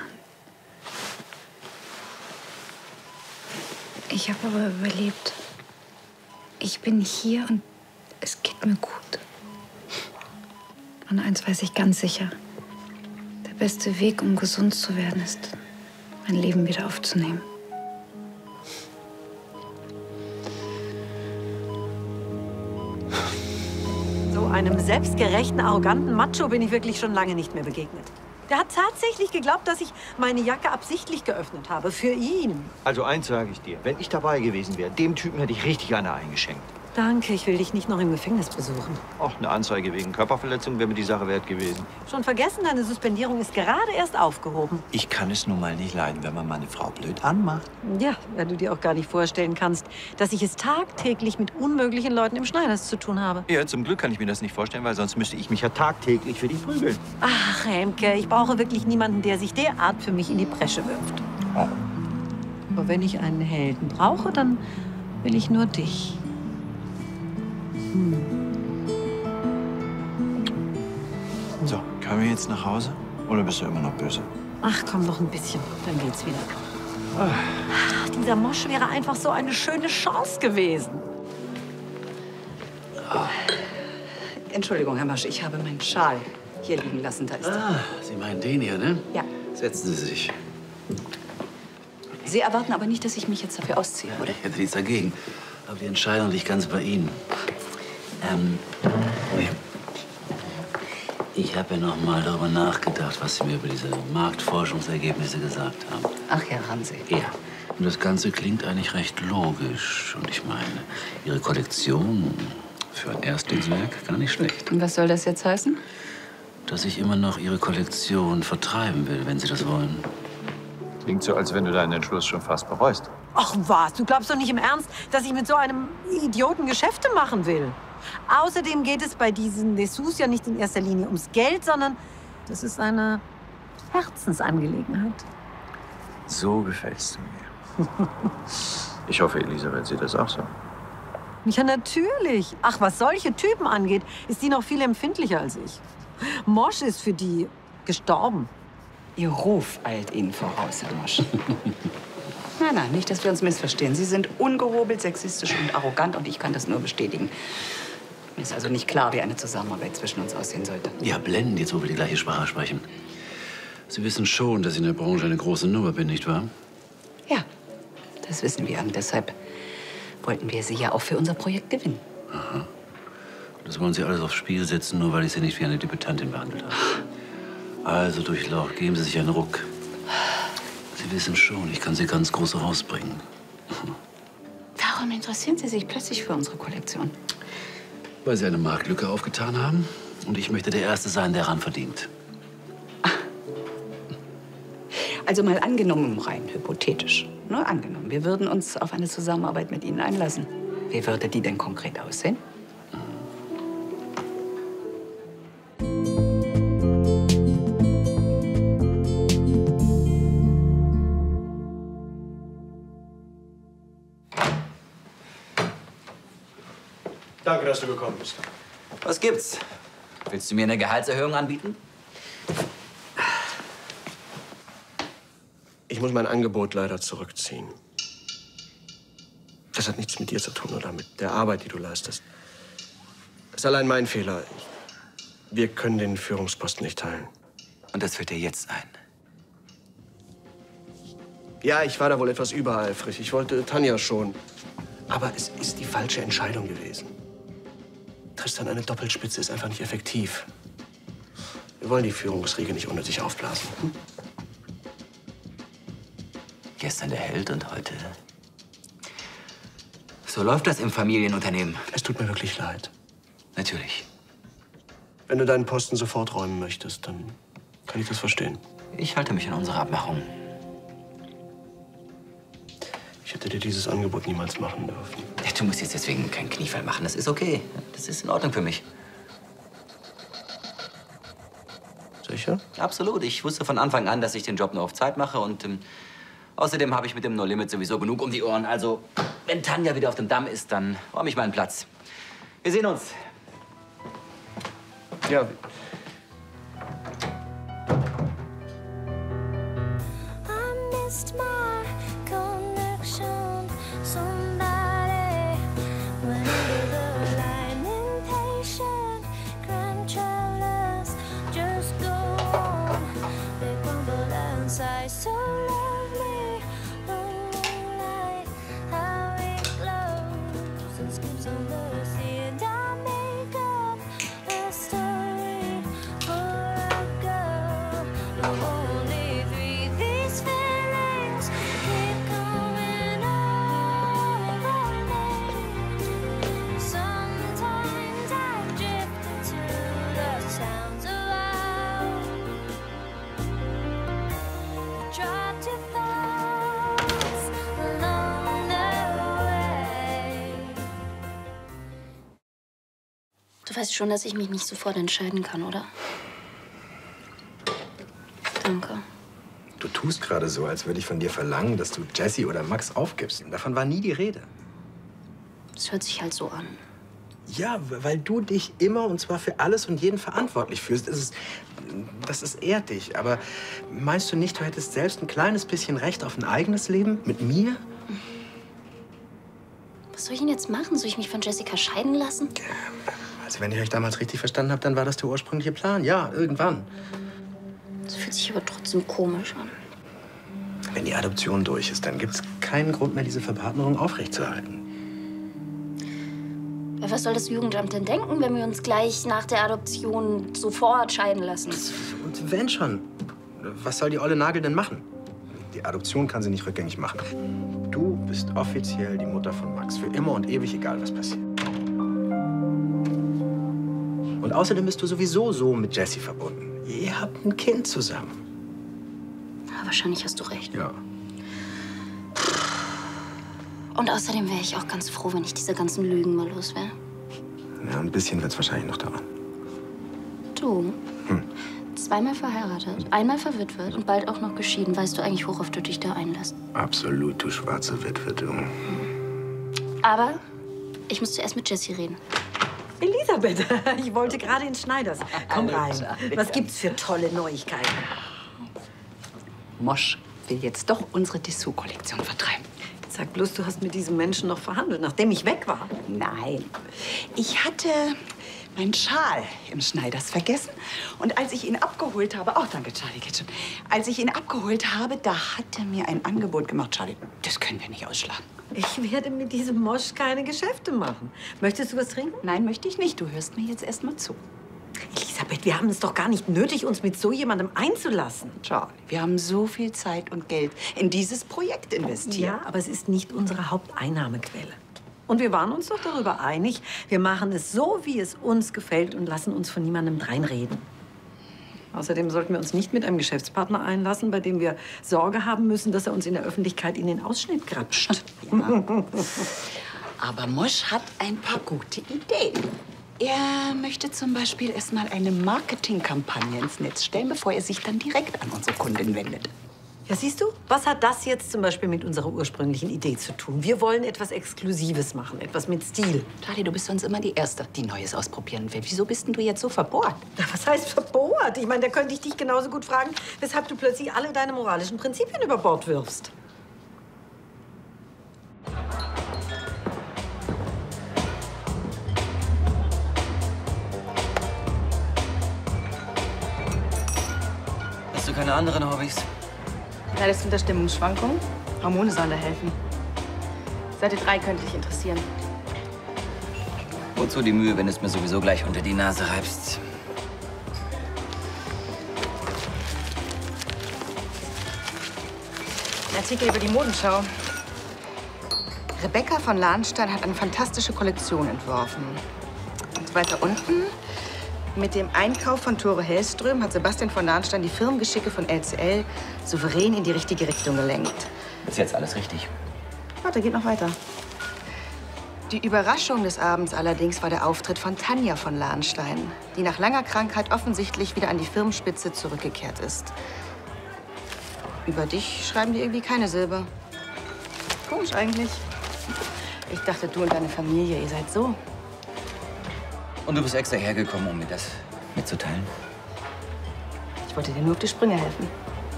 [SPEAKER 7] Ich habe aber überlebt. Ich bin hier und es geht mir gut. Und eins weiß ich ganz sicher. Der beste Weg, um gesund zu werden, ist, mein Leben wieder aufzunehmen.
[SPEAKER 9] So einem selbstgerechten, arroganten Macho bin ich wirklich schon lange nicht mehr begegnet. Der hat tatsächlich geglaubt, dass ich meine Jacke absichtlich geöffnet habe. Für ihn.
[SPEAKER 13] Also eins sage ich dir, wenn ich dabei gewesen wäre, dem Typen hätte ich richtig eine eingeschenkt.
[SPEAKER 9] Danke, ich will dich nicht noch im Gefängnis besuchen.
[SPEAKER 13] Auch eine Anzeige wegen Körperverletzung wäre mir die Sache wert gewesen.
[SPEAKER 9] Schon vergessen, deine Suspendierung ist gerade erst aufgehoben.
[SPEAKER 13] Ich kann es nun mal nicht leiden, wenn man meine Frau blöd anmacht.
[SPEAKER 9] Ja, weil du dir auch gar nicht vorstellen kannst, dass ich es tagtäglich mit unmöglichen Leuten im Schneiders zu tun habe.
[SPEAKER 13] Ja, zum Glück kann ich mir das nicht vorstellen, weil sonst müsste ich mich ja tagtäglich für dich prügeln.
[SPEAKER 9] Ach, Remke, ich brauche wirklich niemanden, der sich derart für mich in die Bresche wirft.
[SPEAKER 13] Oh.
[SPEAKER 9] Aber wenn ich einen Helden brauche, dann will ich nur dich.
[SPEAKER 13] So, können wir jetzt nach Hause? Oder bist du immer noch böse?
[SPEAKER 9] Ach, komm noch ein bisschen, dann geht's wieder. Ach, dieser Mosch wäre einfach so eine schöne Chance gewesen.
[SPEAKER 1] Entschuldigung, Herr Masch, ich habe meinen Schal hier liegen lassen. Da ist er.
[SPEAKER 10] Sie meinen den hier, ne?
[SPEAKER 1] Ja.
[SPEAKER 10] Setzen Sie sich.
[SPEAKER 1] Sie erwarten aber nicht, dass ich mich jetzt dafür ausziehe, oder?
[SPEAKER 10] Ich hätte nichts dagegen. Aber die Entscheidung liegt ganz bei Ihnen. Nee. Ich habe ja noch mal darüber nachgedacht, was Sie mir über diese Marktforschungsergebnisse gesagt haben.
[SPEAKER 1] Ach ja, haben Sie.
[SPEAKER 10] Ja. Und das Ganze klingt eigentlich recht logisch. Und ich meine, Ihre Kollektion für ein Erstlingswerk gar nicht schlecht.
[SPEAKER 1] Und was soll das jetzt heißen?
[SPEAKER 10] Dass ich immer noch Ihre Kollektion vertreiben will, wenn Sie das wollen.
[SPEAKER 13] Klingt so, als wenn du deinen Entschluss schon fast bereust.
[SPEAKER 9] Ach was, du glaubst doch nicht im Ernst, dass ich mit so einem Idioten Geschäfte machen will. Außerdem geht es bei diesen Dessous ja nicht in erster Linie ums Geld, sondern das ist eine Herzensangelegenheit.
[SPEAKER 13] So gefällst du mir. Ich hoffe, Elisabeth sieht das auch so.
[SPEAKER 9] Ja, natürlich. Ach, was solche Typen angeht, ist die noch viel empfindlicher als ich. Mosch ist für die gestorben.
[SPEAKER 1] Ihr Ruf eilt Ihnen voraus, Herr Mosch. Nein, nein, nicht, dass wir uns missverstehen. Sie sind ungehobelt, sexistisch und arrogant und ich kann das nur bestätigen. Mir ist also nicht klar, wie eine Zusammenarbeit zwischen uns aussehen sollte.
[SPEAKER 10] Ja, blendend, jetzt wo wir die gleiche Sprache sprechen. Sie wissen schon, dass ich in der Branche eine große Nummer bin, nicht wahr?
[SPEAKER 1] Ja, das wissen wir. Und deshalb wollten wir Sie ja auch für unser Projekt gewinnen.
[SPEAKER 10] Aha. Das wollen Sie alles aufs Spiel setzen, nur weil ich Sie nicht wie eine Debütantin behandelt habe. Also, Durchlaucht, geben Sie sich einen Ruck. Sie wissen schon, ich kann Sie ganz groß rausbringen.
[SPEAKER 1] Warum interessieren Sie sich plötzlich für unsere Kollektion?
[SPEAKER 10] Weil Sie eine Marktlücke aufgetan haben. Und ich möchte der Erste sein, der daran verdient.
[SPEAKER 1] Also mal angenommen, rein hypothetisch. Nur angenommen, wir würden uns auf eine Zusammenarbeit mit Ihnen einlassen. Wie würde die denn konkret aussehen?
[SPEAKER 8] Danke, dass du gekommen bist.
[SPEAKER 6] Was gibt's? Willst du mir eine Gehaltserhöhung anbieten?
[SPEAKER 8] Ich muss mein Angebot leider zurückziehen. Das hat nichts mit dir zu tun oder mit der Arbeit, die du leistest. Das ist allein mein Fehler. Wir können den Führungsposten nicht teilen.
[SPEAKER 6] Und das fällt dir jetzt ein?
[SPEAKER 8] Ja, ich war da wohl etwas übereifrig. Ich wollte Tanja schon. Aber es ist die falsche Entscheidung gewesen. Tristan, eine Doppelspitze ist einfach nicht effektiv. Wir wollen die Führungsriege nicht unnötig aufblasen.
[SPEAKER 6] Gestern der Held und heute. So läuft das im Familienunternehmen.
[SPEAKER 8] Es tut mir wirklich leid.
[SPEAKER 6] Natürlich.
[SPEAKER 8] Wenn du deinen Posten sofort räumen möchtest, dann kann ich das verstehen.
[SPEAKER 6] Ich halte mich an unsere Abmachung.
[SPEAKER 8] Ich hätte dir dieses Angebot niemals machen dürfen.
[SPEAKER 6] Ja, du musst jetzt deswegen kein Kniefall machen. Das ist okay. Das ist in Ordnung für mich.
[SPEAKER 8] Sicher?
[SPEAKER 6] Absolut. Ich wusste von Anfang an, dass ich den Job nur auf Zeit mache. Und außerdem habe ich mit dem No Limit sowieso genug um die Ohren. Also, wenn Tanja wieder auf dem Damm ist, dann räume ich meinen Platz. Wir sehen uns.
[SPEAKER 8] Ja.
[SPEAKER 3] Du weißt schon, dass ich mich nicht sofort entscheiden kann, oder? Danke.
[SPEAKER 4] Du tust gerade so, als würde ich von dir verlangen, dass du Jessie oder Max aufgibst. Davon war nie die Rede.
[SPEAKER 3] Es hört sich halt so an.
[SPEAKER 4] Ja, weil du dich immer und zwar für alles und jeden verantwortlich fühlst. Das ist ehrt dich. Aber meinst du nicht, du hättest selbst ein kleines bisschen Recht auf ein eigenes Leben mit mir?
[SPEAKER 3] Was soll ich denn jetzt machen? Soll ich mich von Jessica scheiden lassen?
[SPEAKER 4] Also wenn ich euch damals richtig verstanden habe, dann war das der ursprüngliche Plan. Ja, irgendwann.
[SPEAKER 3] Das fühlt sich aber trotzdem komisch an.
[SPEAKER 4] Wenn die Adoption durch ist, dann gibt es keinen Grund mehr, diese Verpartnerung aufrechtzuerhalten.
[SPEAKER 3] Was soll das Jugendamt denn denken, wenn wir uns gleich nach der Adoption sofort scheiden lassen?
[SPEAKER 4] Und wenn schon, was soll die olle Nagel denn machen? Die Adoption kann sie nicht rückgängig machen. Du bist offiziell die Mutter von Max. Für immer und ewig, egal was passiert. Und außerdem bist du sowieso so mit Jessie verbunden. Ihr habt ein Kind zusammen.
[SPEAKER 3] Ja, wahrscheinlich hast du recht.
[SPEAKER 4] Ja.
[SPEAKER 3] Und außerdem wäre ich auch ganz froh, wenn ich diese ganzen Lügen mal los wäre.
[SPEAKER 4] Ja, ein bisschen wird's wahrscheinlich noch dauern.
[SPEAKER 3] Du, zweimal verheiratet, einmal verwitwet und bald auch noch geschieden. Weißt du eigentlich, worauf du dich da einlässt?
[SPEAKER 4] Absolut, du schwarze Witwe, du.
[SPEAKER 3] Aber ich muss zuerst mit Jessie reden.
[SPEAKER 9] Elisabeth, ich wollte gerade ins Schneiders. Komm rein. Was gibt's für tolle Neuigkeiten?
[SPEAKER 1] Mosch will jetzt doch unsere Dessous-Kollektion vertreiben.
[SPEAKER 9] Sag bloß, du hast mit diesem Menschen noch verhandelt, nachdem ich weg war.
[SPEAKER 1] Nein. Ich hatte meinen Schal im Schneiders vergessen. Und als ich ihn abgeholt habe, danke, Charlie, geht schon. Als ich ihn abgeholt habe, da hat er mir ein Angebot gemacht. Charlie, das können wir nicht ausschlagen.
[SPEAKER 9] Ich werde mit diesem Mosch keine Geschäfte machen. Möchtest du was trinken?
[SPEAKER 1] Nein, möchte ich nicht. Du hörst mir jetzt erst mal zu.
[SPEAKER 9] Elisabeth, wir haben es doch gar nicht nötig, uns mit so jemandem einzulassen.
[SPEAKER 1] Charlie, wir haben so viel Zeit und Geld in dieses Projekt investiert.
[SPEAKER 9] Ja, aber es ist nicht unsere Haupteinnahmequelle. Und wir waren uns doch darüber einig, wir machen es so, wie es uns gefällt und lassen uns von niemandem dreinreden. Außerdem sollten wir uns nicht mit einem Geschäftspartner einlassen, bei dem wir Sorge haben müssen, dass er uns in der Öffentlichkeit in den Ausschnitt grapscht.
[SPEAKER 1] Ja. Aber Mosch hat ein paar gute Ideen. Er möchte zum Beispiel erst mal eine Marketingkampagne ins Netz stellen, bevor er sich dann direkt an unsere Kundin wendet.
[SPEAKER 9] Ja, siehst du, was hat das jetzt zum Beispiel mit unserer ursprünglichen Idee zu tun? Wir wollen etwas Exklusives machen, etwas mit Stil.
[SPEAKER 1] Charlie, du bist sonst immer die Erste, die Neues ausprobieren will. Wieso bist denn du jetzt so verbohrt?
[SPEAKER 9] Ja, was heißt verbohrt? Ich meine, da könnte ich dich genauso gut fragen, weshalb du plötzlich alle deine moralischen Prinzipien über Bord wirfst.
[SPEAKER 6] Hast du keine anderen Hobbys?
[SPEAKER 2] Leidest du unter Stimmungsschwankungen? Hormone sollen da helfen. Seite 3 könnte dich interessieren.
[SPEAKER 6] Wozu die Mühe, wenn du es mir sowieso gleich unter die Nase reibst?
[SPEAKER 2] Ein Artikel über die Modenschau. Rebecca von Lahnstein hat eine fantastische Kollektion entworfen. Und weiter unten, mit dem Einkauf von Tore Hellström hat Sebastian von Lahnstein die Firmengeschicke von LCL souverän in die richtige Richtung gelenkt.
[SPEAKER 6] Ist jetzt alles richtig?
[SPEAKER 2] Warte, geht noch weiter. Die Überraschung des Abends allerdings war der Auftritt von Tanja von Lahnstein, die nach langer Krankheit offensichtlich wieder an die Firmenspitze zurückgekehrt ist. Über dich schreiben die irgendwie keine Silbe. Komisch eigentlich. Ich dachte, du und deine Familie, ihr seid so.
[SPEAKER 6] Und du bist extra hergekommen, um mir das mitzuteilen?
[SPEAKER 2] Ich wollte dir nur auf die Sprünge helfen.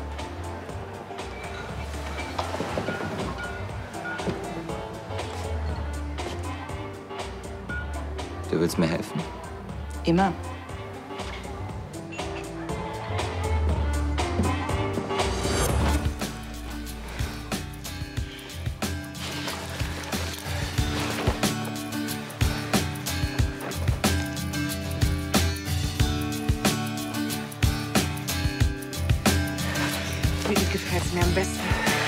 [SPEAKER 6] Du willst mir helfen?
[SPEAKER 2] Immer. Wütend gefällt's mir am besten.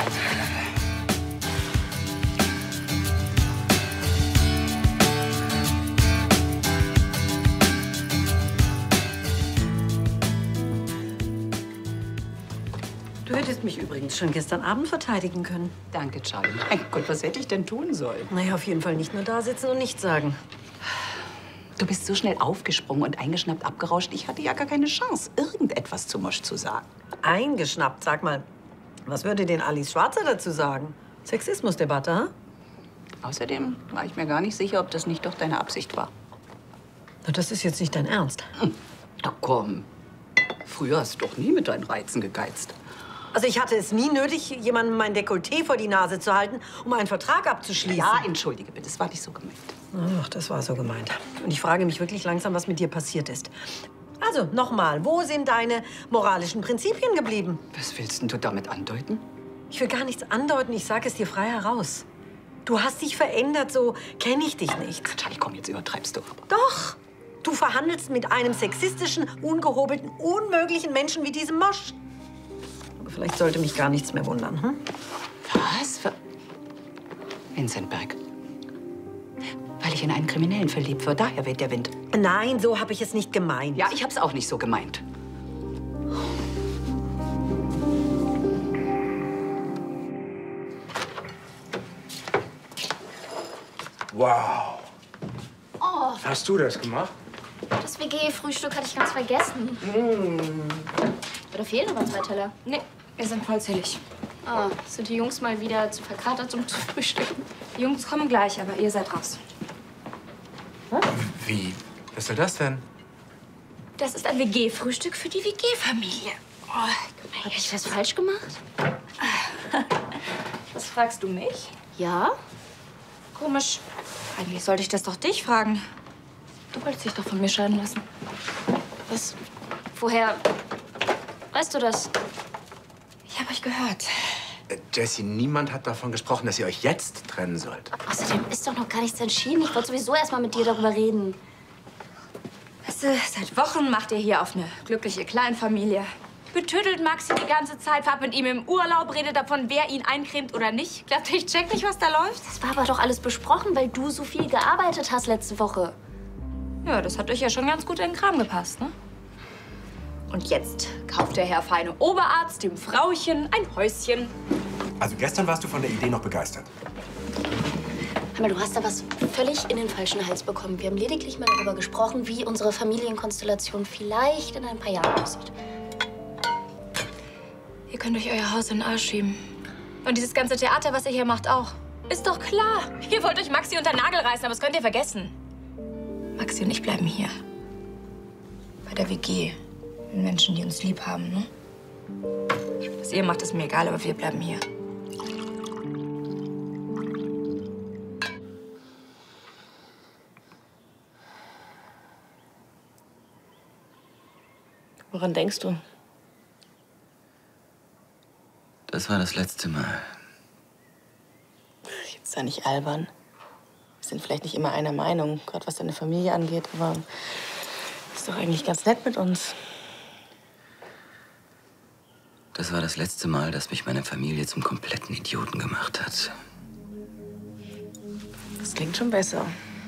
[SPEAKER 9] Du hättest mich übrigens schon gestern Abend verteidigen können.
[SPEAKER 1] Danke, Charlie. Mein Gott, was hätte ich denn tun sollen?
[SPEAKER 9] Naja, auf jeden Fall nicht nur da sitzen und nichts sagen.
[SPEAKER 1] Du bist so schnell aufgesprungen und eingeschnappt abgerauscht. Ich hatte ja gar keine Chance, irgendetwas zu Mosch zu sagen.
[SPEAKER 9] Eingeschnappt? Sag mal, was würde denn Alice Schwarzer dazu sagen? Sexismusdebatte, hm?
[SPEAKER 1] Außerdem war ich mir gar nicht sicher, ob das nicht doch deine Absicht war.
[SPEAKER 9] Na, das ist jetzt nicht dein Ernst.
[SPEAKER 1] Ach komm, früher hast du doch nie mit deinen Reizen gegeizt.
[SPEAKER 9] Also ich hatte es nie nötig, jemandem mein Dekolleté vor die Nase zu halten, um einen Vertrag abzuschließen.
[SPEAKER 1] Ja, entschuldige bitte, das war nicht so gemeint.
[SPEAKER 9] Ach, das war so gemeint. Und ich frage mich wirklich langsam, was mit dir passiert ist. Also, nochmal, wo sind deine moralischen Prinzipien geblieben?
[SPEAKER 1] Was willst denn du damit andeuten?
[SPEAKER 9] Ich will gar nichts andeuten, ich sage es dir frei heraus. Du hast dich verändert, so kenne ich dich nicht.
[SPEAKER 1] Charlie, komm, jetzt übertreibst du aber.
[SPEAKER 9] Doch! Du verhandelst mit einem sexistischen, ungehobelten, unmöglichen Menschen wie diesem Mosch. Aber vielleicht sollte mich gar nichts mehr wundern, hm?
[SPEAKER 1] Was? Vincent Berg. Weil ich in einen Kriminellen verliebt war, daher weht der Wind.
[SPEAKER 9] Nein, so habe ich es nicht gemeint.
[SPEAKER 1] Ja, ich habe es auch nicht so gemeint.
[SPEAKER 12] Wow.
[SPEAKER 5] Oh,
[SPEAKER 12] Hast du das gemacht?
[SPEAKER 5] das WG-Frühstück hatte ich ganz vergessen. Oder fehlen aber 2 Teller?
[SPEAKER 11] Nee, wir sind vollzählig.
[SPEAKER 5] Ah, sind die Jungs mal wieder zu verkatert zum Frühstücken?
[SPEAKER 11] Die Jungs kommen gleich, aber ihr seid raus.
[SPEAKER 12] Wie? Was soll das denn?
[SPEAKER 11] Das ist ein WG-Frühstück für die WG-Familie. Oh,
[SPEAKER 5] Ich
[SPEAKER 3] ich das falsch gemacht?
[SPEAKER 11] Was fragst du mich?
[SPEAKER 3] Ja?
[SPEAKER 11] Komisch. Eigentlich sollte ich das doch dich fragen. Du wolltest dich doch von mir scheiden lassen.
[SPEAKER 3] Was? Woher weißt du das?
[SPEAKER 11] Ich habe euch gehört.
[SPEAKER 12] Jessie, niemand hat davon gesprochen, dass ihr euch jetzt trennen sollt.
[SPEAKER 3] Außerdem ist doch noch gar nichts entschieden. Ich wollte sowieso erst mal mit dir darüber reden.
[SPEAKER 11] Weißt du, seit Wochen macht ihr hier auf eine glückliche Kleinfamilie. Betüttelt Maxi die ganze Zeit, fahrt mit ihm im Urlaub, redet davon, wer ihn eincremt oder nicht. Glaubt ihr, ich check nicht, was da läuft?
[SPEAKER 3] Das war aber doch alles besprochen, weil du so viel gearbeitet hast letzte Woche.
[SPEAKER 11] Ja, das hat euch ja schon ganz gut in den Kram gepasst, ne? Und jetzt kauft der Herr feine Oberarzt dem Frauchen ein Häuschen.
[SPEAKER 14] Also gestern warst du von der Idee noch begeistert.
[SPEAKER 3] Aber du hast da was völlig in den falschen Hals bekommen. Wir haben lediglich mal darüber gesprochen, wie unsere Familienkonstellation vielleicht in ein paar Jahren aussieht.
[SPEAKER 11] Ihr könnt euch euer Haus in den Arsch schieben. Und dieses ganze Theater, was ihr hier macht, auch. Ist doch klar. Ihr wollt euch Maxi unter den Nagel reißen, aber das könnt ihr vergessen. Maxi und ich bleiben hier. Bei der WG. Mit Menschen, die uns lieb haben, ne? Was ihr macht, ist mir egal, aber wir bleiben hier.
[SPEAKER 2] Woran denkst du?
[SPEAKER 6] Das war das letzte Mal.
[SPEAKER 2] Jetzt sei nicht albern. Wir sind vielleicht nicht immer einer Meinung, gerade was deine Familie angeht, aber ist doch eigentlich ganz nett mit uns.
[SPEAKER 6] Das war das letzte Mal, dass mich meine Familie zum kompletten Idioten gemacht hat.
[SPEAKER 2] Das klingt schon besser.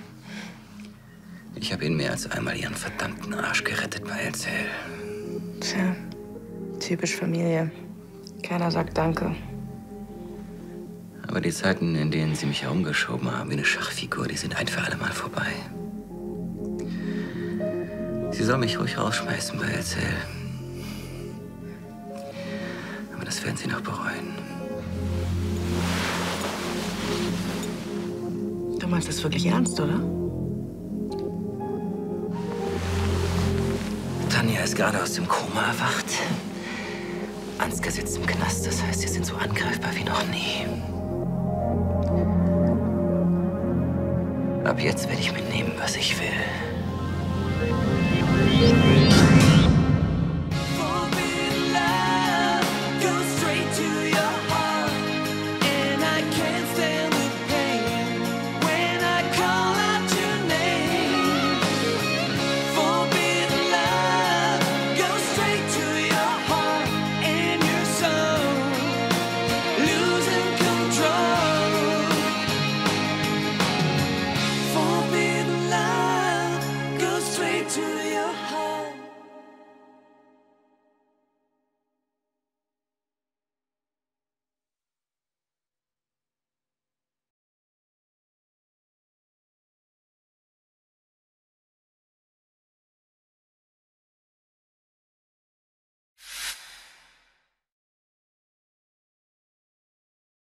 [SPEAKER 6] Ich habe ihnen mehr als einmal ihren verdammten Arsch gerettet bei LCL.
[SPEAKER 2] Tja, typisch Familie. Keiner sagt Danke.
[SPEAKER 6] Aber die Zeiten, in denen sie mich herumgeschoben haben wie eine Schachfigur, die sind ein für alle Mal vorbei. Sie soll mich ruhig rausschmeißen bei LCL. Aber das werden sie noch bereuen.
[SPEAKER 2] Du meinst das wirklich ernst, oder?
[SPEAKER 6] Tanja ist gerade aus dem Koma erwacht. Ansgar sitzt im Knast, das heißt, sie sind so angreifbar wie noch nie. Ab jetzt werde ich mitnehmen, was ich will.